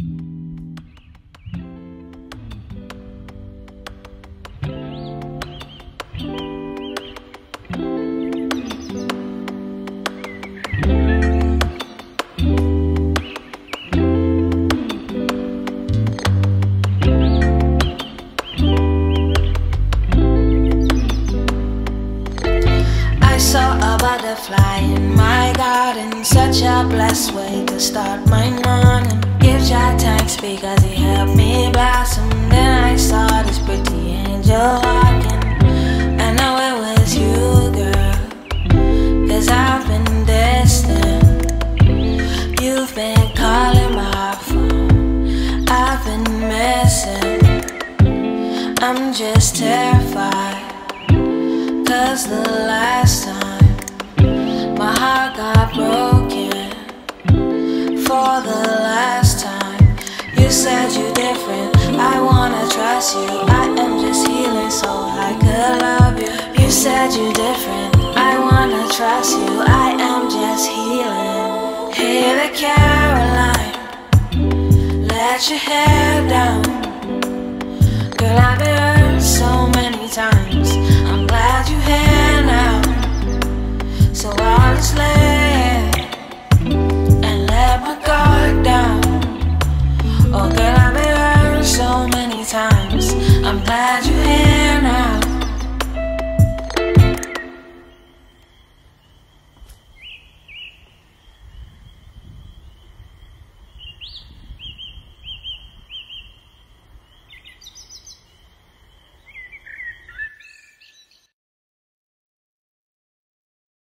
Saw a butterfly in my garden, such a blessed way to start my morning. Give God thanks because He helped me blossom. Then I saw this pretty angel walking. I know it was you, girl, 'cause I've been distant. You've been calling my phone, I've been missing. I'm just terrified, 'cause the last time my heart got broken, for the last time, you said you're different. I wanna trust you, I am just healing so I could love you. You said you're different, I wanna trust you, I am just healing. Hey the Caroline, let your hair down. Girl, I've been hurt so many times, I'm glad you're here now. So I'll just lay